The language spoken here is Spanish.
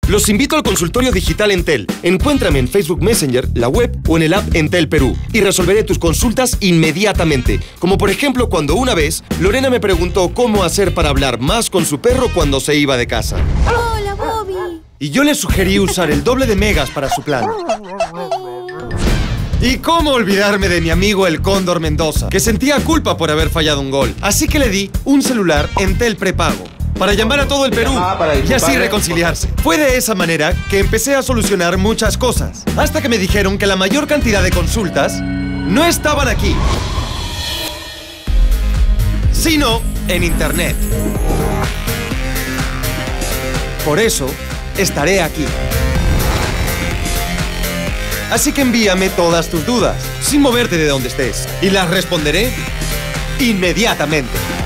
Los invito al consultorio digital Entel. Encuéntrame en Facebook Messenger, la web o en el app Entel Perú y resolveré tus consultas inmediatamente. Como por ejemplo cuando una vez Lorena me preguntó cómo hacer para hablar más con su perro cuando se iba de casa. Hola, Bobby. Y yo le sugerí usar el doble de megas para su plan. ¿Y cómo olvidarme de mi amigo el Cóndor Mendoza, que sentía culpa por haber fallado un gol? Así que le di un celular Entel prepago para llamar a todo el Perú y así reconciliarse. Fue de esa manera que empecé a solucionar muchas cosas, hasta que me dijeron que la mayor cantidad de consultas no estaban aquí, sino en Internet. Por eso, estaré aquí. Así que envíame todas tus dudas, sin moverte de donde estés, y las responderé inmediatamente.